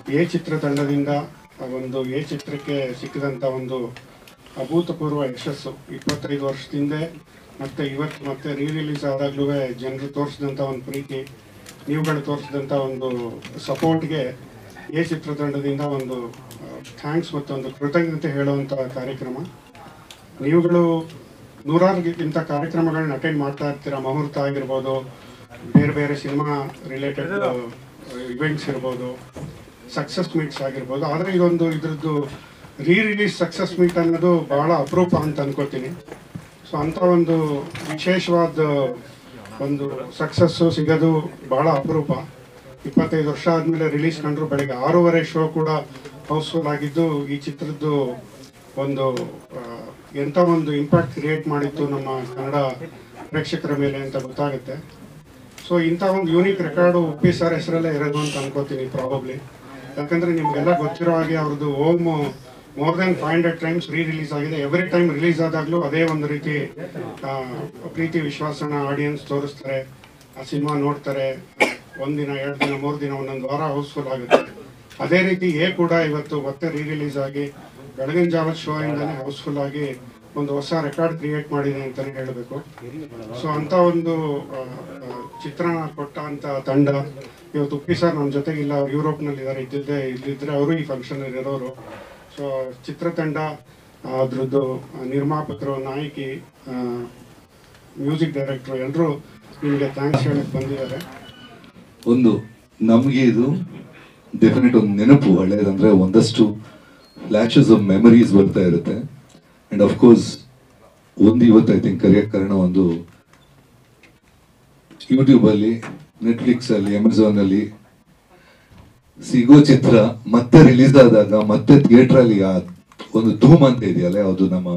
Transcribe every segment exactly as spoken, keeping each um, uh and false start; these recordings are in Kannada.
ಎ ಚಿತ್ರತಂಡದಿಂದ ಒಂದು ಎ ಚಿತ್ರಕ್ಕೆ ಸಿಕ್ಕಿದಂಥ ಒಂದು ಅಭೂತಪೂರ್ವ ಯಶಸ್ಸು. ಇಪ್ಪತ್ತೈದು ವರ್ಷದಿಂದ ಮತ್ತು ಇವತ್ತು ಮತ್ತೆ ರೀ ರಿಲೀಸ್ ಆದಾಗಲೂ ಜನರು ತೋರಿಸಿದಂಥ ಒಂದು ಪ್ರೀತಿ, ನೀವುಗಳು ತೋರಿಸಿದಂಥ ಒಂದು ಸಪೋರ್ಟ್ಗೆ ಎ ಚಿತ್ರತಂಡದಿಂದ ಒಂದು ಥ್ಯಾಂಕ್ಸ್ ಮತ್ತು ಒಂದು ಕೃತಜ್ಞತೆ ಹೇಳುವಂಥ ಕಾರ್ಯಕ್ರಮ. ನೀವುಗಳು ನೂರಾರಿಗಿಂತ ಕಾರ್ಯಕ್ರಮಗಳನ್ನ ಅಟೆಂಡ್ ಮಾಡ್ತಾ ಇರ್ತೀರ. ಮುಹೂರ್ತ ಆಗಿರ್ಬೋದು, ಬೇರೆ ಬೇರೆ ಸಿನಿಮಾ ರಿಲೇಟೆಡ್ ಇವೆಂಟ್ಸ್ ಇರ್ಬೋದು, ಸಕ್ಸಸ್ ಮೀಟ್ಸ್ ಆಗಿರ್ಬೋದು. ಆದರೆ ಇದೊಂದು ಇದ್ರದ್ದು ರೀ ರಿಲೀಸ್ ಸಕ್ಸಸ್ ಮೀಟ್ ಅನ್ನೋದು ಭಾಳ ಅಪರೂಪ ಅಂತ ಅನ್ಕೋತೀನಿ. ಸೊ ಅಂಥ ಒಂದು ವಿಶೇಷವಾದ ಒಂದು ಸಕ್ಸಸ್ಸು ಸಿಗೋದು ಭಾಳ ಅಪರೂಪ. ಇಪ್ಪತ್ತೈದು ವರ್ಷ ಆದಮೇಲೆ ರಿಲೀಸ್ ಕಂಡ್ರು ಬೆಳಗ್ಗೆ ಆರೂವರೆ ಶೋ ಕೂಡ ಹೌಸ್ಫುಲ್ ಆಗಿದ್ದು ಈ ಚಿತ್ರದ್ದು ಒಂದು ಎಂಥ ಒಂದು ಇಂಪ್ಯಾಕ್ಟ್ ಕ್ರಿಯೇಟ್ ಮಾಡಿತ್ತು ನಮ್ಮ ಕನ್ನಡ ಪ್ರೇಕ್ಷಕರ ಮೇಲೆ ಅಂತ ಗೊತ್ತಾಗುತ್ತೆ. ಸೊ ಇಂಥ ಒಂದು ಯೂನಿಕ್ ರೆಕಾರ್ಡು ಉಪ್ಪಿ ಸರ್ ಹೆಸರಲ್ಲೇ ಇರೋದು ಅಂತ ಅನ್ಕೋತೀನಿ ಪ್ರಾಬಬ್ಲಿ. ಯಾಕಂದರೆ ನಿಮಗೆಲ್ಲ ಗೊತ್ತಿರೋ ಹಾಗೆ ಅವ್ರದ್ದು Om more than five hundred times re release ಆಗಿದೆ. ಎವ್ರಿ ಟೈಮ್ ರಿಲೀಸ್ ಆದಾಗಲೂ ಅದೇ ಒಂದು ರೀತಿ ಪ್ರೀತಿ ವಿಶ್ವಾಸನ ಆಡಿಯನ್ಸ್ ತೋರಿಸ್ತಾರೆ, ಆ ಸಿನಿಮಾ ನೋಡ್ತಾರೆ. ಒಂದಿನ, ಎರಡು ದಿನ, ಮೂರು ದಿನ, ಒಂದೊಂದು ವಾರ ಹೌಸ್ಫುಲ್ ಆಗುತ್ತೆ. ಅದೇ ರೀತಿ ಎ ಕೂಡ ಇವತ್ತು ಮತ್ತೆ ರೀ ರಿಲೀಸ್ ಆಗಿ ಬೆಳಗಿನ ಜಾವದ ಶೋ ಇಂದನೇ ಹೌಸ್ಫುಲ್ ಆಗಿ ಒಂದು ಹೊಸ ರೆಕಾರ್ಡ್ ಕ್ರಿಯೇಟ್ ಮಾಡಿದೆ ಅಂತಲೇ ಹೇಳಬೇಕು. ಸೊ ಅಂಥ ಒಂದು ಚಿತ್ರಣ ಕೊಟ್ಟ ಅಂತ ತಂಡ ಇವತ್ತು ಉಪ್ಪಿ ಸರ್ ನಮ್ಮ ಜೊತೆಗಿಲ್ಲ, ಅವ್ರು ಯುರೋಪ್ನಲ್ಲಿ ಇದ್ದಾರೆ. ಇದ್ದಿದ್ದೆ ಇಲ್ಲಿದ್ದರೆ ಅವರು ಈ ಫಂಕ್ಷನಲ್ಲಿ ಇರೋರು. ಸೊ ಚಿತ್ರತಂಡ, ಅದ್ರದ್ದು ನಿರ್ಮಾಪಕರು, ನಾಯಕಿ, ಮ್ಯೂಸಿಕ್ ಡೈರೆಕ್ಟ್ರು ಎಲ್ಲರೂ ನಿಮಗೆ ಥ್ಯಾಂಕ್ಸ್ ಹೇಳಕ್ಕೆ ಬಂದಿದ್ದಾರೆ. ಒಂದು ನಮಗೆ ಇದು ಡೆಫಿನೆಟ್ ಒಂದು ನೆನಪು ಹಳೇದಂದ್ರೆ ಒಂದಷ್ಟು ಫ್ಲ್ಯಾಶಸ್ ಆಫ್ ಮೆಮರೀಸ್ ಬರ್ತಾ ಇರುತ್ತೆ. ಆ್ಯಂಡ್ ಅಫ್ಕೋರ್ಸ್ ಒಂದು ಇವತ್ತು ಐ ಥಿಂಕ್ ಕರೆಯಕ್ಕೆ ಕಾರಣ ಒಂದು ಯೂಟ್ಯೂಬಲ್ಲಿ, ನೆಟ್ಫ್ಲಿಕ್ಸಲ್ಲಿ, ಅಮೆಝಾನಲ್ಲಿ ಸಿಗೋ ಚಿತ್ರ ಮತ್ತೆ ರಿಲೀಸ್ ಆದಾಗ ಮತ್ತೆ ಥಿಯೇಟ್ರಲ್ಲಿ ಆ ಒಂದು ಧೂಮ್ ಅಂತ ಇದೆಯಲ್ಲ, ಅದು ನಮ್ಮ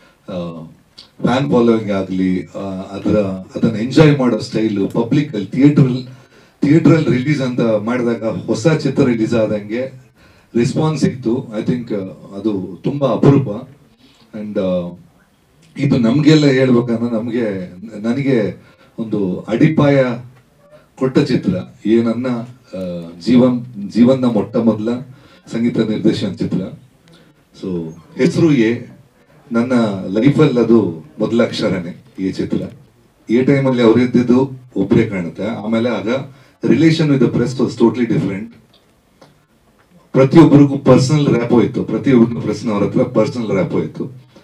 ಫ್ಯಾನ್ ಫಾಲೋವಿಂಗ್ ಆಗಲಿ, ಅದರ ಅದನ್ನು ಎಂಜಾಯ್ ಮಾಡೋ ಸ್ಟೈಲು, ಪಬ್ಲಿಕಲ್ಲಿ ಥಿಯೇಟ್ರಲ್ಲಿ ಥಿಯೇಟ್ರಲ್ಲಿ ರಿಲೀಸ್ ಅಂತ ಮಾಡಿದಾಗ ಹೊಸ ಚಿತ್ರ ರಿಲೀಸ್ ಆದಂಗೆ ರೆಸ್ಪಾನ್ಸ್ ಸಿಕ್ತು. ಐ ಥಿಂಕ್ ಅದು ತುಂಬ ಅಪರೂಪ. ಆ್ಯಂಡ್ ಇದು ನಮಗೆಲ್ಲ ಹೇಳ್ಬೇಕಂದ್ರೆ ನಮಗೆ ನನಗೆ ಒಂದು ಅಡಿಪಾಯ ಕೊಟ್ಟ ಚಿತ್ರ. ಈ ನನ್ನ ಜೀವನ್ ಜೀವನ ಮೊಟ್ಟ ಮೊದಲ ಸಂಗೀತ ನಿರ್ದೇಶನ ಚಿತ್ರ. ಸೊ ಹೆಸರು ಎ, ನನ್ನ ಲೈಫಲ್ಲಿ ಅದು ಮೊದಲ ಅಕ್ಷರನೇ ಈ ಚಿತ್ರ. ಈ ಟೈಮಲ್ಲಿ ಅವರಿದ್ದಿದ್ದು ಒಬ್ಬರೇ ಕಾಣುತ್ತೆ. ಆಮೇಲೆ ಆಗ relation with the press was totally different. ಪ್ರತಿಯೊಬ್ಬರಿಗೂ ಪರ್ಸನಲ್ ರ್ಯಾಪ್ ಹೋಯ್ತು, ಪ್ರತಿಯೊಬ್ಬರಿಗೂ ಪ್ರೆಸ್ನವ್ರ ಹತ್ರ ಪರ್ಸನಲ್ ರ್ಯಾಪ್ ಹೋಯ್ತು.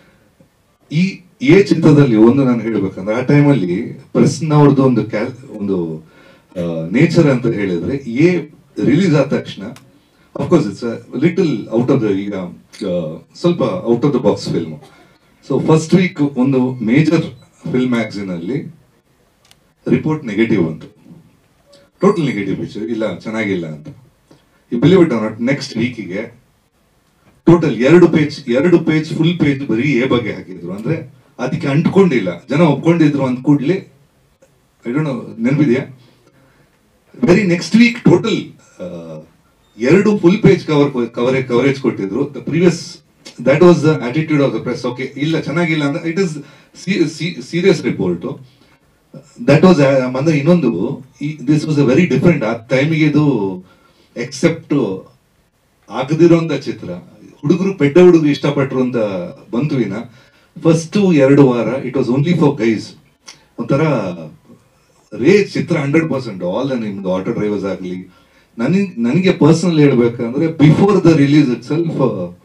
ಈ ಎ ಚಿತ್ರದಲ್ಲಿ ಒಂದು ನಾನು ಹೇಳ್ಬೇಕಂದ್ರೆ ಆ ಟೈಮಲ್ಲಿ ಪ್ರೆಸ್ನವ್ರದ್ದು ಒಂದು ಕ್ಯಾಲ್ ಒಂದು ನೇಚರ್ ಅಂತ ಹೇಳಿದ್ರೆ, ಎ ರಿಲೀಸ್ ಆದ ತಕ್ಷಣ of course it's little out of the, ಈಗ ಸ್ವಲ್ಪ out of the box film. So first week ಒಂದು ಮೇಜರ್ ಫಿಲ್ಮ್ ಮ್ಯಾಗಝಿನ್ ಅಲ್ಲಿ ರಿಪೋರ್ಟ್ ನೆಗೆಟಿವ್ ಅಂತು, ಟೋಟಲ್ ನೆಗೆಟಿವ್ ಪಿಕ್ಚರ್, ಇಲ್ಲ ಚೆನ್ನಾಗಿಲ್ಲ ಅಂತ. ಈ believe it or not, next ವೀಕಿಗೆ ಟೋಟಲ್ ಎರಡು ಪೇಜ್ ಎರಡು ಪೇಜ್ ಫುಲ್ ಪೇಜ್ ಬರೀ ಎ ಬಗ್ಗೆ ಹಾಕಿದ್ರು. ಅಂದ್ರೆ ಅದಕ್ಕೆ ಅಂಟ್ಕೊಂಡಿಲ್ಲ, ಜನ ಒಪ್ಕೊಂಡಿದ್ರು ಅಂದ ಕೂಡ್ಲಿ. ಐ ಡೋಂಟ್ ನೋ, ನೆನಪಿದೆಯಾ? ವೆರಿ ನೆಕ್ಸ್ಟ್ ವೀಕ್ ಟೋಟಲ್ ಎರಡು full page cover cover coverage ಕೊಟ್ಟಿದ್ರು. The previous that was the attitude of the press. Okay, ಇಲ್ಲ ಚೆನ್ನಾಗಿಲ್ಲ ಅಂದ್ರೆ it is serious report. That was ಅಂದ್ರೆ ಇನ್ನೊಂದು, this was a very different. ಆ ಟೈಮಿಗೆ ಇದು ಎಕ್ಸೆಪ್ಟ್ ಆಗದಿರೋಂಥ ಚಿತ್ರ. ಹುಡುಗರು ಪೆದ್ದ ಹುಡುಗರು ಇಷ್ಟಪಟ್ಟರು ಅಂತ ಬಂತುವಿನ ಫಸ್ಟ್ ಎರಡು ವಾರ it was only for guys. ಒಂಥರ ರೇ ಚಿತ್ರ ಹಂಡ್ರೆಡ್ ಪರ್ಸೆಂಟ್ ಆಲ್ ನಿಮ್ದು ಆಟೋ ಡ್ರೈವರ್ಸ್ ಆಗಲಿ. ನನಗೆ ನನಗೆ ಪರ್ಸನಲ್ ಹೇಳ್ಬೇಕಂದ್ರೆ before the release itself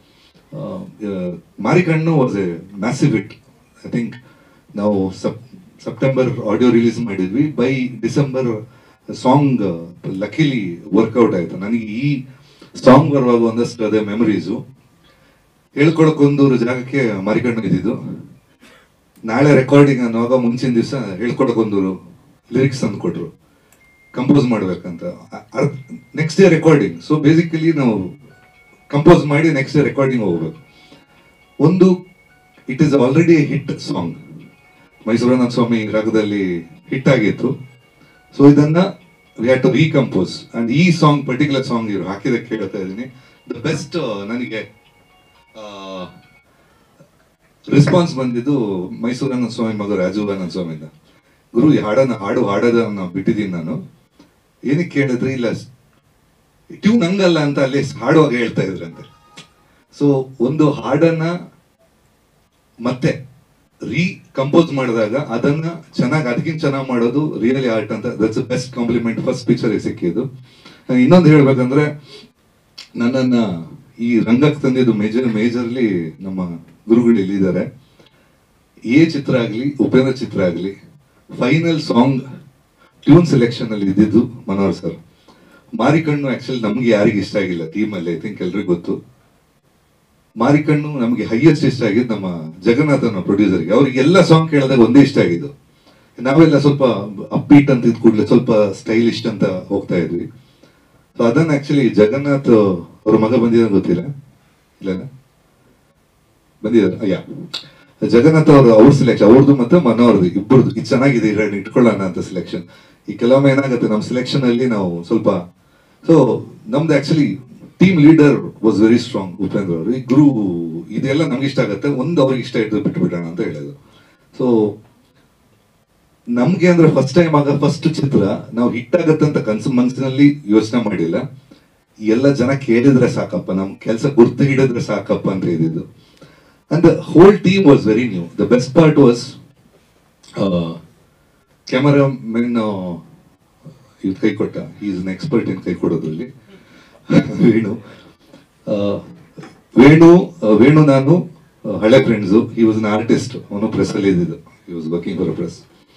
Marikannu was a massive hit. I think ನಾವು ಸಪ್ ಸೆಪ್ಟೆಂಬರ್ ಆಡಿಯೋ ರಿಲೀಸ್ ಮಾಡಿದ್ವಿ. By December song luckily work out ಆಯ್ತು. ನನಗೆ ಈ ಸಾಂಗ್ ಬರುವಾಗ ಒಂದಷ್ಟು ಅದೇ ಮೆಮರೀಸು. ಹೇಳ್ಕೊಳಕ್ಕೊಂದೂರು ಜಾಗಕ್ಕೆ ಮಾರಿಕಣ್ಣು ಇದ್ದಿದ್ದು. ನಾಳೆ ರೆಕಾರ್ಡಿಂಗ್ ಅನ್ನುವಾಗ ಮುಂಚಿನ ದಿವಸ ಹೇಳ್ಕೊಳಕ್ಕೊಂದೂರು ಲಿರಿಕ್ಸ್ ತಂದು ಕೊಟ್ರು ಕಂಪೋಸ್ ಮಾಡ್ಬೇಕಂತ. Next day recording. So basically ನಾವು ಕಂಪೋಸ್ ಮಾಡಿ ನೆಕ್ಸ್ಟ್ ಡೇ ರೆಕಾರ್ಡಿಂಗ್ ಹೋಗ್ಬೇಕು. ಒಂದು it is already hit song, ಮೈಸೂರನಾಥ ಸ್ವಾಮಿ ರಾಗದಲ್ಲಿ ಹಿಟ್ ಆಗಿತ್ತು. ಸೊ ಇದನ್ನ we had to recompose. And ಈ ಸಾಂಗ್ ಪರ್ಟಿಕ್ಯುಲರ್ ಸಾಂಗ್ ಇವರು ಹಾಕಿದಕ್ಕೆ ಹೇಳ್ತಾ ಇದ್ದೀನಿ. ದ ಬೆಸ್ಟ್ ನನಗೆ ರೆಸ್ಪಾನ್ಸ್ ಬಂದಿದ್ದು ಮೈಸೂರನಾಥ ಸ್ವಾಮಿ ಮಗ ರಾಜುಗಾನಂದ ಸ್ವಾಮಿಯಿಂದ. ಗುರು ಈ ಹಾಡನ್ನ ಹಾಡು ಹಾಡೋದನ್ನ ಬಿಟ್ಟಿದ್ದೀನಿ ನಾನು. ಏನಕ್ಕೆ ಕೇಳಿದ್ರೆ, ಇಲ್ಲ ಟ್ಯೂನ್ ಹಂಗಲ್ಲ ಅಂತ ಅಲ್ಲಿ ಹಾಡುವಾಗ ಹೇಳ್ತಾ ಇದ್ರಂತೆ. ಸೊ ಒಂದು ಹಾಡನ್ನ ಮತ್ತೆ ರೀ ಕಂಪೋಸ್ ಮಾಡಿದಾಗ ಅದನ್ನ ಚೆನ್ನಾಗಿ ಅದಕ್ಕಿಂತ ಚೆನ್ನಾಗಿ ಮಾಡೋದು ರಿಯಲಿ ಆರ್ಟ್ ಅಂತ. That's best compliment first picture ಸಿಕ್ಕಿದ್ದು. ಇನ್ನೊಂದು ಹೇಳ್ಬೇಕಂದ್ರೆ, ನನ್ನನ್ನ ಈ ರಂಗಕ್ಕೆ ತಂದಿದ್ದು ಮೇಜರ್ ಮೇಜರ್ಲಿ ನಮ್ಮ ಗುರುಗಳು ಇಲ್ಲಿದ್ದಾರೆ. ಎ ಚಿತ್ರ ಆಗಲಿ ಉಪೇಂದ್ರ ಚಿತ್ರ ಆಗಲಿ ಫೈನಲ್ ಸಾಂಗ್ ಟ್ಯೂನ್ ಸೆಲೆಕ್ಷನ್ ಅಲ್ಲಿ ಇದ್ದಿದ್ದು ಮನೋಹರ್ ಸರ್. ಮಾರಿಕಣ್ಣು ಆಕ್ಚುಲಿ ನಮ್ಗೆ ಯಾರಿಗೆ ಇಷ್ಟ ಆಗಿಲ್ಲ ಟೀಮಲ್ಲಿ, ಐ ಥಿಂಕ್ ಎಲ್ರಿಗೂ ಗೊತ್ತು. ಮಾರಿಕಣ್ಣು ನಮಗೆ ಹೈಯೆಸ್ಟ್ ಇಷ್ಟ ಆಗಿದ್ದು ನಮ್ಮ ಜಗನ್ನಾಥನ ಪ್ರೊಡ್ಯೂಸರ್ಗೆ. ಅವ್ರಿಗೆಲ್ಲ ಸಾಂಗ್ ಕೇಳಿದಾಗ ಒಂದೇ ಇಷ್ಟ ಆಗಿದ್ದು. ನಾವೆಲ್ಲ ಸ್ವಲ್ಪ ಅಪ್ಪೀಟ್ ಅಂತ ಇದ್ ಕೂಡಲೇ ಸ್ವಲ್ಪ ಸ್ಟೈಲಿಶ್ ಅಂತ ಹೋಗ್ತಾ ಇದ್ವಿ. ಸೊ ಅದನ್ನ ಆಕ್ಚುಲಿ ಜಗನ್ನಾಥ್ ಅವ್ರ ಮಗ ಬಂದಿದ್ದಾರೆ ಗೊತ್ತಿಲ್ಲ, ಇಲ್ಲ ಬಂದಿದ್ದಾರೆ ಯಾ ಜಗನ್ನಾಥ್ ಅವ್ರ ಅವ್ರ ಸೆಲೆಕ್ಷನ್, ಅವ್ರದ್ದು ಮತ್ತೆ ಮನೋರ್ದು ಇಬ್ಬರದು ಇದು ಚೆನ್ನಾಗಿದೆ ಎರಡು ಇಟ್ಕೊಳ್ಳೋಣ ಅಂತ ಸೆಲೆಕ್ಷನ್. ಈ ಕೆಲವೊಮ್ಮೆ ಏನಾಗುತ್ತೆ ನಮ್ಮ ಸೆಲೆಕ್ಷನ್ ಅಲ್ಲಿ ನಾವು ಸ್ವಲ್ಪ, ಸೊ ನಮ್ದು actually team leader was very strong Upendra ಅವರು. ಈ ಗುರು ಇದೆಲ್ಲ ನಮ್ಗೆ ಇಷ್ಟ ಆಗುತ್ತೆ, ಒಂದು ಅವ್ರಿಗೆ ಇಷ್ಟ ಇದ್ದು ಬಿಟ್ಟು ಬಿಡೋಣ ಅಂತ ಹೇಳೋದು. ಸೊ ನಮ್ಗೆ ಅಂದ್ರೆ ಫಸ್ಟ್ ಟೈಮ್ ಆಗ ಫಸ್ಟ್ ಚಿತ್ರ ನಾವು ಹಿಟ್ ಆಗತ್ತೆ ಅಂತ ಕನ್ಸು ಮನಸ್ಸಿನಲ್ಲಿ ಯೋಚನೆ ಮಾಡಿಲ್ಲ. ಎಲ್ಲ ಜನ ಕೇಳಿದ್ರೆ ಸಾಕಪ್ಪ, ನಮ್ ಕೆಲಸ ಗುರ್ತು ಹಿಡಿದ್ರೆ ಸಾಕಪ್ಪ ಅಂತ ಇದ್ದಿದ್ದು. And the whole team was very new. The best part was camera men ಇದು ಕೈ ಕೊಟ್ಟ, ಈಸ್ ಅನ್ ಎಕ್ಸ್ಪರ್ಟ್ ಇನ್ ಕೈ ಕೊಡೋದ್ರಲ್ಲಿ ವೇಣು. ವೇಣು ವೇಣು ನಾನು ಹಳೆ friends. He was an artist, ಅವನು ಪ್ರೆಸ್ ಅಲ್ಲಿ ಇದ್ದಿದ್ದು, he was working for press.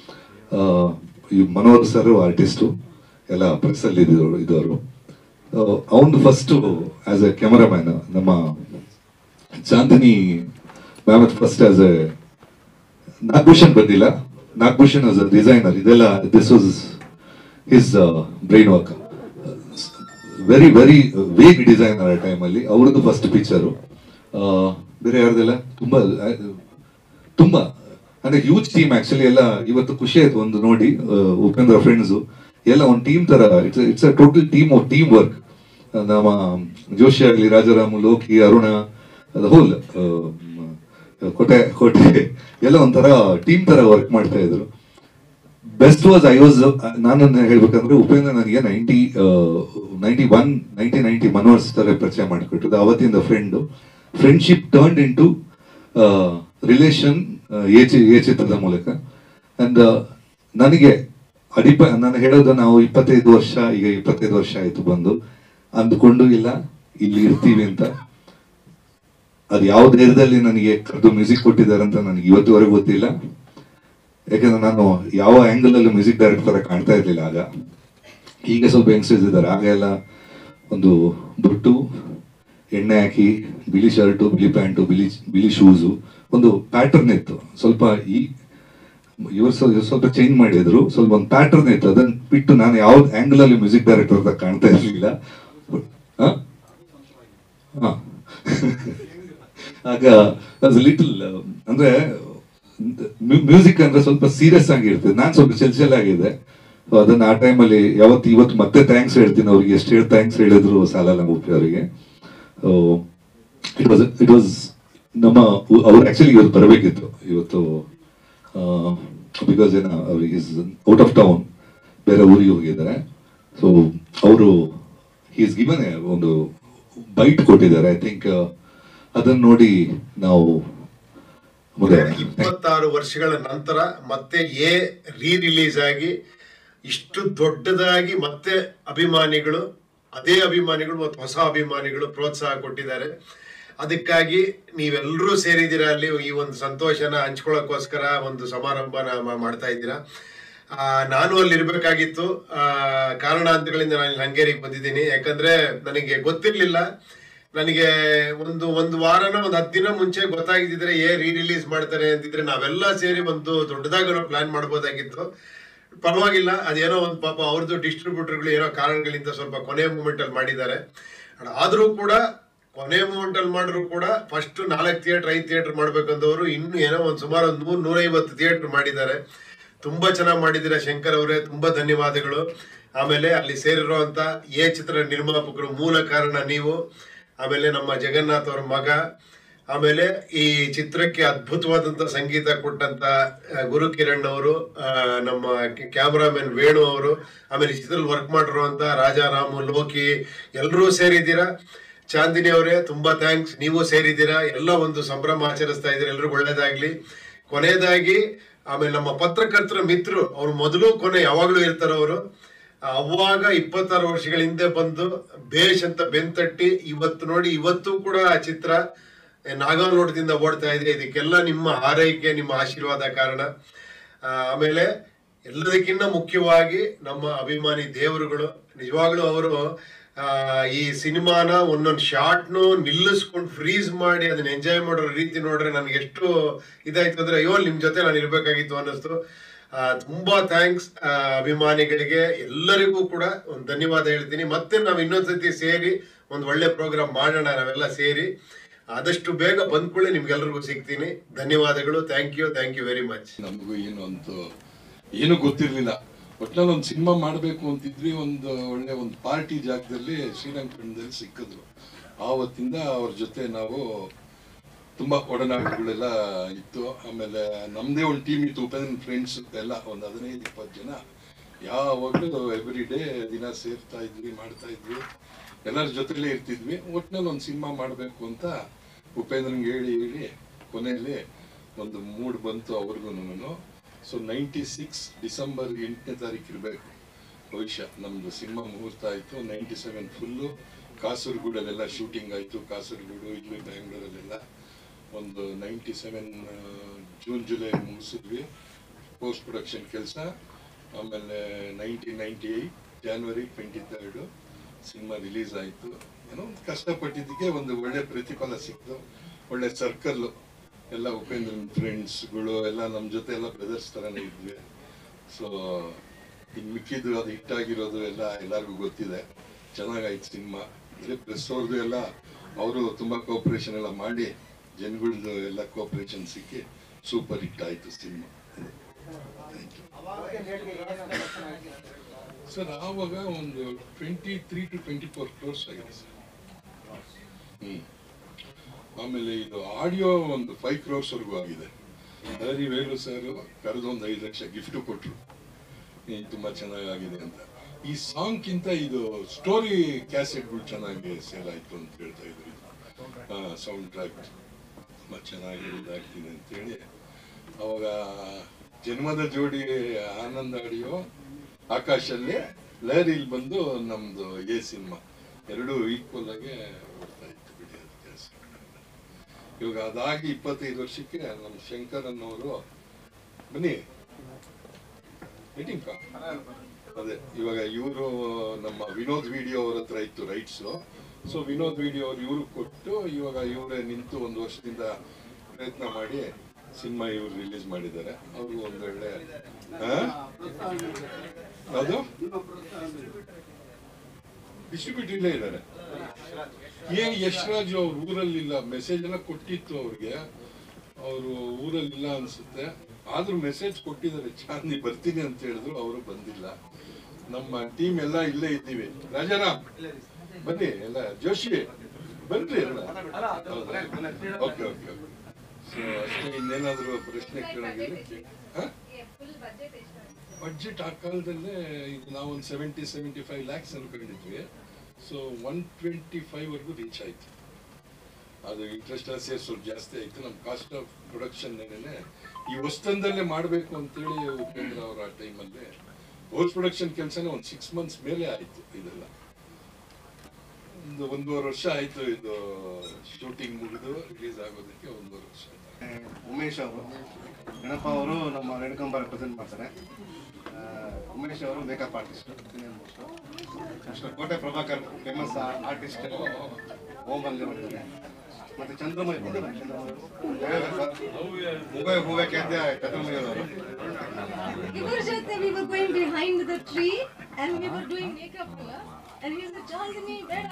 Manohar sir artist, ಎಲ್ಲ ಪ್ರೆಸ್ ಅಲ್ಲಿ ಇದ್ದವರು ಇದ್ದವರು. ಅವನು ಫಸ್ಟ್ ಆಸ್ ಎ ಕ್ಯಾಮರಾಮ್ಯಾನ್. ನಮ್ಮ Chandini ma'am first as a Nagabhushan ಬಂದಿಲ್ಲ, ನಾಗಭೂಷಣ್ ಆಸ್ ಅ ಡಿಸೈನರ್. ಇದೆಲ್ಲ this was his brain work. Very very vague designer ಆ ಟೈಮಲ್ಲಿ. ಅವ್ರದ್ದು ಫಸ್ಟ್ ಪಿಕ್ಚರು. ಬೇರೆ ಯಾರ್ದೆಲ್ಲ ತುಂಬಾ ತುಂಬಾ ಅಂದ್ರೆ ಹ್ಯೂಜ್ ಟೀಮ್ ಆಕ್ಚುಲಿ. ಎಲ್ಲ ಇವತ್ತು ಖುಷಿ ಆಯ್ತು ಒಂದು ನೋಡಿ, ಉಪೇಂದ್ರ ಫ್ರೆಂಡ್ಸು ಎಲ್ಲ ಒಂದು ಟೀಮ್ ತರ. It's it's a total team of team work. ನಮ್ಮ ಜೋಶಿ ಆಗಲಿ, ರಾಜಾರಾಮ್, ಲೋಕಿ, ಅರುಣ, ಹೋಲ್ ಕೋಟೆ ಕೋಟೆ ಎಲ್ಲ ಒಂಥರ ಟೀಮ್ ತರ ವರ್ಕ್ ಮಾಡ್ತಾ ಇದ್ರು. ಬೆಸ್ಟ್ ವಾಸ್ ಐ ವಾಸ್, ನಾನು ಹೇಳ್ಬೇಕಂದ್ರೆ ಉಪೇಂದ್ರ ನನಗೆ ninety ninety one ninety ninety Manohar ತರ ಪರಿಚಯ ಮಾಡಿಕೊಟ್ಟಿದ್ದು. ಅವತ್ತಿಂದ friend. Friendship turned in to relation A ಚಿತ್ರದ ಮೂಲಕ. ಅಂಡ್ ನನಗೆ ಅಡಿಪ ನಾನು ಹೇಳೋದು, ನಾವು ಇಪ್ಪತ್ತೈದು ವರ್ಷ ಈಗ ಇಪ್ಪತ್ತೈದು ವರ್ಷ ಆಯ್ತು ಬಂದು, ಅಂದ್ಕೊಂಡು ಇಲ್ಲ ಇಲ್ಲಿ ಇರ್ತೀವಿ ಅಂತ. ಅದು ಯಾವ ಧೈರ್ಯದಲ್ಲಿ ನನಗೆ ಕರೆದು ಮ್ಯೂಸಿಕ್ ಕೊಟ್ಟಿದ್ದಾರೆ ಅಂತ ನನಗೆ ಇವತ್ತುವರೆಗೂ ಗೊತ್ತಿಲ್ಲ. ಯಾಕಂದ್ರೆ ನಾನು ಯಾವ ಆಂಗಲ್ ಅಲ್ಲಿ ಮ್ಯೂಸಿಕ್ ಡೈರೆಕ್ಟರ್ ಕಾಣ್ತಾ ಇರ್ಲಿಲ್ಲ ಆಗ. ಈಗ ಸ್ವಲ್ಪ ಯಂಗ್ಸ್ಟರ್ಸ್ ಇದ್ದಾರೆ. ಆಗ ಎಲ್ಲ ಒಂದು ಬೊಟ್ಟು, ಎಣ್ಣೆ ಹಾಕಿ, ಬಿಳಿ ಶರ್ಟು, ಬಿಳಿ ಪ್ಯಾಂಟು, ಬಿಳಿ ಬಿಳಿ ಶೂಸು, ಒಂದು ಪ್ಯಾಟರ್ನ್ ಇತ್ತು. ಸ್ವಲ್ಪ ಈ ಇವರು ಸ್ವಲ್ಪ ಚೇಂಜ್ ಮಾಡಿದ್ರು, ಸ್ವಲ್ಪ ಒಂದು ಪ್ಯಾಟರ್ನ್ ಇತ್ತು. ಅದನ್ನ ಬಿಟ್ಟು ನಾನು ಯಾವ ಆಂಗಲ್ ಅಲ್ಲಿ ಮ್ಯೂಸಿಕ್ ಡೈರೆಕ್ಟರ್ ಅಂತ ಕಾಣ್ತಾ ಇರ್ಲಿಲ್ಲ. ಆಗ ಲಿಟಲ್ ಅಂದ್ರೆ ಮ್ಯೂಸಿಕ್ ಅಂದ್ರೆ ಸ್ವಲ್ಪ ಸೀರಿಯಸ್ ಆಗಿರ್ತದೆ. ನಾನು ಸ್ವಲ್ಪ ಚೆಲ್ ಚೆಲ್ ಆಗಿದೆ. ಅದನ್ನ ಆ ಟೈಮಲ್ಲಿ ಯಾವತ್ತು ಇವತ್ತು ಮತ್ತೆ ಥ್ಯಾಂಕ್ಸ್ ಹೇಳ್ತೀನಿ ಅವ್ರಿಗೆ. ಎಷ್ಟು ಹೇಳಿ ಥ್ಯಾಂಕ್ಸ್ ಹೇಳಿದ್ರು ಸಾಲಲ್ಲ ಉಪ್ಪಿ ಅವರಿಗೆ. ಇಟ್ ವಾಸ್ ಇಟ್ ವಾಸ್ ನಮ್ಮ ಅವ್ರು ಆಕ್ಚುಲಿ ಇವತ್ತು ಬರಬೇಕಿತ್ತು ಇವತ್ತು, ಬಿಕಾಸ್ ಏನ ಅವ್ರಿಗೆ ಇಸ್ ಔಟ್ ಆಫ್ ಟೌನ್, ಬೇರೆ ಊರಿಗೆ ಹೋಗಿದ್ದಾರೆ. ಸೊ ಅವರು ಈಸ್ ಗಿವನ್ ಒಂದು ಬೈಟ್ ಕೊಟ್ಟಿದ್ದಾರೆ. ಐ ಥಿಂಕ್ ಅದನ್ನ ನೋಡಿ ನಾವು ಇಪ್ಪತ್ತಾರು ವರ್ಷಗಳ ನಂತರ ಮತ್ತೆ ಎ ರೀ ರಿಲೀಸ್ ಆಗಿ ಇಷ್ಟು ದೊಡ್ಡದಾಗಿ ಮತ್ತೆ ಅಭಿಮಾನಿಗಳು, ಅದೇ ಅಭಿಮಾನಿಗಳು ಮತ್ತು ಹೊಸ ಅಭಿಮಾನಿಗಳು ಪ್ರೋತ್ಸಾಹ ಕೊಟ್ಟಿದ್ದಾರೆ. ಅದಕ್ಕಾಗಿ ನೀವೆಲ್ಲರೂ ಸೇರಿದ್ದೀರಾ ಅಲ್ಲಿ. ಈ ಒಂದು ಸಂತೋಷನ ಹಂಚ್ಕೊಳ್ಳೋಕ್ಕೋಸ್ಕರ ಒಂದು ಸಮಾರಂಭನ ಮಾಡ್ತಾ ಇದ್ದೀರಾ. ನಾನು ಅಲ್ಲಿ ಇರ್ಬೇಕಾಗಿತ್ತು, ಕಾರಣಾಂತರಗಳಿಂದ ನಾನು ಹಂಗೇರಿಗೆ ಬಂದಿದ್ದೀನಿ. ಯಾಕಂದ್ರೆ ನನಗೆ ಗೊತ್ತಿರ್ಲಿಲ್ಲ. ನನಗೆ ಒಂದು ಒಂದು ವಾರನ ಒಂದು ಹತ್ತು ದಿನ ಮುಂಚೆ ಗೊತ್ತಾಗಿದ್ದಿದ್ರೆ ಏ ರೀ ರಿಲೀಸ್ ಮಾಡ್ತಾರೆ ಅಂತಿದ್ರೆ ನಾವೆಲ್ಲ ಸೇರಿ ಒಂದು ದೊಡ್ಡದಾಗಿ ಪ್ಲಾನ್ ಮಾಡ್ಬೋದಾಗಿತ್ತು. ಪರವಾಗಿಲ್ಲ, ಅದೇನೋ ಒಂದು ಪಾಪ ಅವ್ರದ್ದು ಡಿಸ್ಟ್ರಿಬ್ಯೂಟರ್ಗಳು ಏನೋ ಕಾರಣಗಳಿಂದ ಸ್ವಲ್ಪ ಕೊನೆ ಮೂಮೆಂಟ್ ಅಲ್ಲಿ ಮಾಡಿದ್ದಾರೆ. ಆದ್ರೂ ಕೂಡ ಕೊನೆ ಮೂಮೆಂಟ್ ಅಲ್ಲಿ ಮಾಡಿದ್ರು ಕೂಡ ಫಸ್ಟ್ ನಾಲ್ಕು ಥಿಯೇಟರ್ ಐದು ಥಿಯೇಟರ್ ಮಾಡ್ಬೇಕಂದವರು ಇನ್ನು ಏನೋ ಒಂದು ಸುಮಾರು ಒಂದು ನೂರ್ ನೂರೈವತ್ತು ಥಿಯೇಟರ್ ಮಾಡಿದ್ದಾರೆ. ತುಂಬಾ ಚೆನ್ನಾಗಿ ಮಾಡಿದ್ದೀರಾ ಶಂಕರ್ ಅವರೇ, ತುಂಬಾ ಧನ್ಯವಾದಗಳು. ಆಮೇಲೆ ಅಲ್ಲಿ ಸೇರಿರುವಂತ ಎ ಚಿತ್ರ ನಿರ್ಮಾಪಕರು, ಮೂಲ ಕಾರಣ ನೀವು, ಆಮೇಲೆ ನಮ್ಮ ಜಗನ್ನಾಥ್ ಅವ್ರ ಮಗ, ಆಮೇಲೆ ಈ ಚಿತ್ರಕ್ಕೆ ಅದ್ಭುತವಾದಂತ ಸಂಗೀತ ಕೊಟ್ಟಂತ ಗುರು ಕಿರಣ್ ಅವರು, ನಮ್ಮ ಕ್ಯಾಮ್ರಾಮನ್ ವೇಣು ಅವರು, ಆಮೇಲೆ ಈ ಚಿತ್ರದಲ್ಲಿ ವರ್ಕ್ ಮಾಡಿರುವಂತ ರಾಜಾರಾಮು, ಲೋಕಿ ಎಲ್ಲರೂ ಸೇರಿದ್ದೀರಾ. ಚಾಂದಿನಿ ಅವರೇ ತುಂಬಾ ಥ್ಯಾಂಕ್ಸ್, ನೀವು ಸೇರಿದ್ದೀರಾ. ಎಲ್ಲ ಒಂದು ಸಂಭ್ರಮ ಆಚರಿಸ್ತಾ ಇದ್ದೀರಾ, ಎಲ್ರಿಗೂ ಒಳ್ಳೇದಾಗ್ಲಿ. ಕೊನೆಯದಾಗಿ ಆಮೇಲೆ ನಮ್ಮ ಪತ್ರಕರ್ತರ ಮಿತ್ರರು, ಅವ್ರು ಮೊದಲು ಕೊನೆ ಯಾವಾಗ್ಲೂ ಇರ್ತಾರ. ಅವರು ಅವಾಗ ಇಪ್ಪತ್ತಾರು ವರ್ಷಗಳ ಹಿಂದೆ ಬಂದು ಬೇಷ್ ಅಂತ ಬೆಂತಟ್ಟಿ ಇವತ್ತು ನೋಡಿ, ಇವತ್ತು ಕೂಡ ಆ ಚಿತ್ರ ನಾಗಾಲೋಟದಿಂದ ಓಡ್ತಾ ಇದೆ. ಇದಕ್ಕೆಲ್ಲ ನಿಮ್ಮ ಹಾರೈಕೆ, ನಿಮ್ಮ ಆಶೀರ್ವಾದ ಕಾರಣ. ಆಮೇಲೆ ಎಲ್ಲದಕ್ಕಿಂತ ಮುಖ್ಯವಾಗಿ ನಮ್ಮ ಅಭಿಮಾನಿ ದೇವರುಗಳು, ನಿಜವಾಗ್ಲೂ ಅವರು ಈ ಸಿನಿಮಾನ ಒಂದೊಂದು ಶಾರ್ಟ್ನು ನಿಲ್ಲಿಸ್ಕೊಂಡು ಫ್ರೀಸ್ ಮಾಡಿ ಅದನ್ನ ಎಂಜಾಯ್ ಮಾಡೋ ರೀತಿ ನೋಡ್ರೆ ನನ್ಗೆ ಎಷ್ಟು ಇದಾಯ್ತು ಅಂದ್ರೆ, ಅಯ್ಯೋ ನಿಮ್ ಜೊತೆ ನಾನು ಇರ್ಬೇಕಾಗಿತ್ತು ಅನ್ನಿಸ್ತು. ತುಂಬಾ ಥ್ಯಾಂಕ್ಸ್ ಅಭಿಮಾನಿಗಳಿಗೆ, ಎಲ್ಲರಿಗೂ ಕೂಡ ಒಂದು ಧನ್ಯವಾದ ಹೇಳ್ತೀನಿ. ಮತ್ತೆ ನಾವು ಇನ್ನೊಂದ್ಸತಿ ಸೇರಿ ಒಂದು ಒಳ್ಳೆ ಪ್ರೋಗ್ರಾಮ್ ಮಾಡೋಣ ನಾವೆಲ್ಲ ಸೇರಿ. ಆದಷ್ಟು ಬೇಗ ಬಂದ್ಕೊಳ್ಳಿ, ನಿಮ್ಗೆಲ್ರಿಗೂ ಸಿಗ್ತೀನಿ. ಧನ್ಯವಾದಗಳು. Thank you, thank you very much. ನಮಗೂ ಏನು ಅಂತ ಏನು ಗೊತ್ತಿರ್ಲಿಲ್ಲ. ಒಟ್ನಲ್ಲಿ ಒಂದು ಸಿನಿಮಾ ಮಾಡಬೇಕು ಅಂತಿದ್ವಿ. ಒಂದು ಒಳ್ಳೆ ಒಂದು ಪಾರ್ಟಿ ಜಾಗದಲ್ಲಿ ಶ್ರೀರಂಗಪಟ್ಟಣದಲ್ಲಿ ಸಿಕ್ಕಿದ್ರು. ಆವತ್ತಿಂದ ಅವ್ರ ಜೊತೆ ನಾವು ತುಂಬಾ ಒಡನಾಟಗಳೆಲ್ಲ ಇತ್ತು. ಆಮೇಲೆ ನಮ್ದೇ ಒಂದು ಟೀಮ್ ಇತ್ತು, ಉಪೇಂದ್ರ ಫ್ರೆಂಡ್ಸ್ ಎಲ್ಲ ಒಂದು ಹದಿನೈದು ಇಪ್ಪತ್ತು ಜನ. ಯಾವಾಗಲೂ ಎವ್ರಿ ಡೇ ದಿನ ಸೇರ್ತಾ ಇದ್ವಿ, ಮಾಡ್ತಾ ಇದ್ವಿ, ಎಲ್ಲರ ಜೊತೆಲೇ ಇರ್ತಿದ್ವಿ. ಒಟ್ಟಿನಲ್ಲಿ ಒಂದು ಸಿನಿಮಾ ಮಾಡಬೇಕು ಅಂತ ಉಪೇಂದ್ರಂಗೆ ಹೇಳಿ ಹೇಳಿ ಕೊನೆಯಲ್ಲಿ ಒಂದು ಮೂಡ್ ಬಂತು ಅವ್ರಿಗೂ. ಸೊ ನೈಂಟಿ ಸಿಕ್ಸ್ ಡಿಸೆಂಬರ್ ಎಂಟನೇ ತಾರೀಕು ಇರಬೇಕು ಭವಿಷ್ಯ ನಮ್ಮದು ಸಿನಿಮಾ ಮುಹೂರ್ತ ಆಯಿತು. ನೈಂಟಿ ಸೆವೆನ್ ಫುಲ್ಲು ಕಾಸರಗೋಡಲ್ಲೆಲ್ಲ ಶೂಟಿಂಗ್ ಆಯಿತು. ಕಾಸರಗೋಡು, ಇಲ್ಲಿ ಬ್ಯಾಂಗ್ಳೂರಲ್ಲೆಲ್ಲ ಒಂದು ನೈಂಟಿ ಸೆವೆನ್ ಜೂನ್ ಜುಲೈ ಮುಗಿಸಿದ್ವಿ ಪೋಸ್ಟ್ ಪ್ರೊಡಕ್ಷನ್ ಕೆಲಸ. ಆಮೇಲೆ nineteen ninety eight January twenty third cinema release ಆಯಿತು. ಏನೋ ಒಂದು ಕಷ್ಟಪಟ್ಟಿದ್ದಕ್ಕೆ ಒಂದು ಒಳ್ಳೆ ಪ್ರತಿಫಲ ಸಿಕ್ತು. ಒಳ್ಳೆ ಸರ್ಕಲ್ಲು, ಎಲ್ಲ ಉಪೇಂದ್ರನ್ ಫ್ರೆಂಡ್ಸ್ಗಳು ಎಲ್ಲ ನಮ್ಮ ಜೊತೆ ಎಲ್ಲ ಬ್ರದರ್ಸ್ ಥರನೇ ಇದ್ವಿ. ಸೊ ಇನ್ನು ಮಿಕ್ಕಿದ್ದು ಅದು ಹಿಟ್ಟಾಗಿರೋದು ಎಲ್ಲ ಎಲ್ಲರಿಗೂ ಗೊತ್ತಿದೆ. ಚೆನ್ನಾಗಾಯ್ತು ಸಿನಿಮಾ. ಅಂದರೆ ಪ್ರೆಸ್ ಅವ್ರದ್ದು ಎಲ್ಲ ಅವರು ತುಂಬ ಕೋಆಪ್ರೇಷನ್ ಎಲ್ಲ ಮಾಡಿ ಜನಗಳದ್ದು ಎಲ್ಲ ಕೋಆಪ್ರೇಷನ್ ಸಿಕ್ಕಿ ಸೂಪರ್ ಹಿಟ್ ಆಯಿತು ಸಿನಿಮಾ. Thank you sir. ಆವಾಗ ಒಂದು twenty three to twenty four crores ಆಗಿದೆ ಸರ್. ಹ್ಞೂ ಆಮೇಲೆ ಇದು ಆಡಿಯೋ ಒಂದು ಫೈವ್ ಕ್ರೋರ್ಸ್ವರೆಗೂ ಆಗಿದೆ. ಹರಿ ವೇಲು ಸರ್ ಕರೆದು ಒಂದು ಐದು ಲಕ್ಷ ಗಿಫ್ಟು ಕೊಟ್ಟರು, ತುಂಬ ಚೆನ್ನಾಗಿದೆ ಅಂತ. ಈ ಸಾಂಗ್ಗಿಂತ ಇದು ಸ್ಟೋರಿ ಕ್ಯಾಸೆಟ್ಗಳು ಚೆನ್ನಾಗಿ ಸೇಲ್ ಆಯಿತು ಅಂತ ಹೇಳ್ತಾ ಇದ್ರು. ಹಾಂ, ಸೌಂಡ್ ಟ್ರ್ಯಾಕ್ ತುಂಬ ಚೆನ್ನಾಗಿ ಇದಾಗ್ತಿದೆ ಅಂತೇಳಿ ಅವಾಗ ಜನ್ಮದ ಜೋಡಿ ಆನಂದ್ ಆಡಿಯೋ ಆಕಾಶಲ್ಲಿ ಲಹರಿಲಿ ಬಂದು ನಮ್ಮದು ಎ ಸಿನಿಮಾ ಎರಡೂ ಈಕ್ವಲ್ ಆಗಿ ಓಡ್ತಾ ಇತ್ತು ಬಿಡಿ ಅದು ಕ್ಯಾಸೆಟ್. ಇವಾಗ ಅದಾಗಿ ಇಪ್ಪತ್ತೈದು ವರ್ಷಕ್ಕೆ ನಮ್ಮ ಶಂಕರ್ ಅನ್ನೋರು ಬನ್ನಿ ಮೀಟಿಂಗ್ ಅದೇ ಇವಾಗ ಇವರು ನಮ್ಮ ವಿನೋದ್ ವಿಡಿಯೋ ಅವ್ರ ಹತ್ರ ಇತ್ತು ರೈಟ್ಸು. ಸೊ ವಿನೋದ್ ವಿಡಿಯೋ ಅವ್ರು ಇವ್ರಿಗೆ ಕೊಟ್ಟು ಇವಾಗ ಇವರೇ ನಿಂತು ಒಂದು ವರ್ಷದಿಂದ ಪ್ರಯತ್ನ ಮಾಡಿ ಸಿನಿಮಾ ಇವ್ರು ರಿಲೀಸ್ ಮಾಡಿದ್ದಾರೆ. ಅವ್ರಿಗೂ ಒಂದು ಒಳ್ಳೆ ಅದು ಡಿಸ್ಟ್ರಿಬ್ಯೂಟ್ ಇಲ್ಲೇ ಇದ್ದಾರೆ. ಏ ಯಶ್ರಾಜ್ ಅವ್ರ ಊರಲ್ಲಿಲ್ಲ, ಮೆಸೇಜ್ ಎಲ್ಲ ಕೊಟ್ಟಿತ್ತು ಅವ್ರಿಗೆ, ಅವರು ಊರಲ್ಲಿಲ್ಲ ಅನ್ಸುತ್ತೆ. ಆದ್ರೂ ಮೆಸೇಜ್ ಕೊಟ್ಟಿದ್ದಾರೆ, ಚಾಂದಿ ಬರ್ತೀನಿ ಅಂತ ಹೇಳಿದ್ರು, ಅವರು ಬಂದಿಲ್ಲ. ನಮ್ಮ ಟೀಮ್ ಎಲ್ಲ ಇಲ್ಲೇ ಇದ್ದೀವಿ. ರಾಜಾರಾಮ್ ಬನ್ನಿ, ಎಲ್ಲ ಜೋಶಿ ಬನ್ರಿ ಎಲ್ಲ. Okay okay okay. ಸೊ ಅಷ್ಟೇ. ಇನ್ನೇನಾದ್ರು ಪ್ರಶ್ನೆ ಕೇಳೋಂಗಿದ್ರೆ ಬಡ್ಜೆಟ್ ಆ ಕಾಲದಲ್ಲೇ ಇದು ನಾವು ಒಂದು ಸೆವೆಂಟಿ ಸೆವೆಂಟಿ ಫೈವ್ ಲ್ಯಾಕ್ಸ್ ಅನ್ಕೊಂಡಿದ್ವಿ. ಸೊ ಒನ್ ಟ್ವೆಂಟಿ ಫೈವ್ ವರ್ಗೂ ರೀಚ್ ಆಯ್ತು. ಅದು ಇಂಟ್ರೆಸ್ಟ್ ಎಲ್ಲ ಸೇರಿ ಸ್ವಲ್ಪ ಜಾಸ್ತಿ ಆಯ್ತು. ನಮ್ಮ ಕಾಸ್ಟ್ ಆಫ್ ಪ್ರೊಡಕ್ಷನ್ ಏನೇನೆ ಈ ಹೊಸ್ತಂದಲ್ಲೇ ಮಾಡಬೇಕು ಅಂತೇಳಿ ಉಪೇಂದ್ರ ಅವರ ಆ ಟೈಮಲ್ಲಿ ಪೋಸ್ಟ್ ಪ್ರೊಡಕ್ಷನ್ ಕೆಲಸನೇ ಒಂದು ಸಿಕ್ಸ್ ಮಂತ್ಸ್ ಮೇಲೆ ಆಯಿತು. ಇದೆಲ್ಲ ಒಂದು ಒಂದೂವರೆ ವರ್ಷ ಆಯಿತು ಇದು ಶೂಟಿಂಗ್ ಮುಗಿದು ರಿಲೀಸ್ ಆಗೋದಕ್ಕೆ ಒಂದೂವರೆ ವರ್ಷ ಆಯ್ತು. ಉಮೇಶ್ ಅವರು, ಗಣಪ ಅವರು ನಮ್ಮ ರೇಣುಕಾಂಬ ಪ್ರೆಸೆಂಟ್ ಮಾಡ್ತಾರೆ. ಉಮೇಶ್ ಅವರು ಮೇಕಪ್ ಆರ್ಟಿಸ್ಟ್. ಅಷ್ಟು ಕೋಟೆ ಪ್ರಭಾಕರ್ ಫೇಮಸ್ ಆರ್ಟಿಸ್ಟ್, ಓಂ ಅಲ್ಲಿ ಮಾಡಿದ್ದಾರೆ. ಮತ್ತೆ ಚಂದ್ರಮಯ ಹೂವೆ ಹೂವೆ ಖ್ಯಾತಿಯ ಚಂದ್ರಮಯ ಅವರು. ಇವರ ಜೊತೆ we were going behind the tree and we were doing makeup and he was Chandni ಬೇಡ.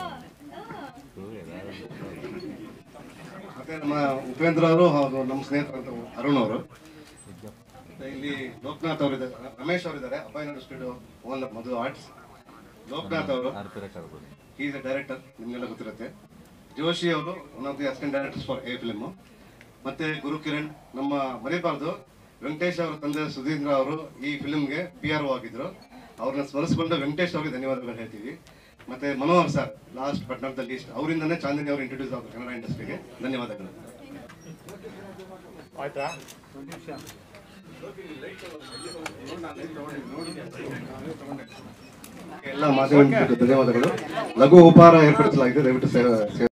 ಮತ್ತೆ ನಮ್ಮ ಉಪೇಂದ್ರ ಅವರು ಹಾಗೂ ನಮ್ಮ ಸ್ನೇಹಿತರು ಅರುಣ್ ಅವರು. ಇಲ್ಲಿ ಲೋಕನಾಥ್ ಅವರು ಇದ್ದಾರೆ, ರಮೇಶ್ ಅವರು ಇದ್ದಾರೆ, ಅಭಯನಾಡು ಸ್ಟುಡಿಯೋ ಓನರ್ ಮೊದಲು ಆರ್ಟ್ಸ್. ಲೋಕನಾಥ್ ಅವರು ಈಸ್ ಎ ಡೈರೆಕ್ಟರ್, ನಿಮಗೆಲ್ಲ ಗೊತ್ತಿರುತ್ತೆ. ಜೋಶಿ ಅವರು one of the assistant directors for a film, ಮತ್ತೆ ಗುರು ಕಿರಣ್, ನಮ್ಮ ಮರಿಬಾರ್ದು ವೆಂಕಟೇಶ್ ಅವರ ತಂದೆ ಸುಧೀಂದ್ರ ಅವರು ಈ ಫಿಲ್ಮ್ಗೆ ಪಿ ಆರ್ ಒ ಆಗಿದ್ರು. ಅವ್ರನ್ನ ಸ್ಮರಿಸಿಕೊಂಡು ವೆಂಕಟೇಶ್ ಅವರಿಗೆ ಧನ್ಯವಾದಗಳು ಹೇಳ್ತೀವಿ. ಮತ್ತೆ Manohar sir, last but not the least, ಅವರಿಂದನೇ ಚಾಂದಿನಿ ಅವರು ಇಂಟ್ರೊಡ್ಯೂಸ್ ಆದ್ರು ಕನ್ನಡ ಇಂಡಸ್ಟ್ರಿಗೆ. ಧನ್ಯವಾದಗಳು. ಆಯ್ತಾ? ಎಲ್ಲ ಮಾಧ್ಯಮ ಧನ್ಯವಾದಗಳು. ಲಘು ಉಪಹಾರ ಏರ್ಪಡಿಸಲಾಗಿದೆ, ದಯವಿಟ್ಟು ಸೇವೆ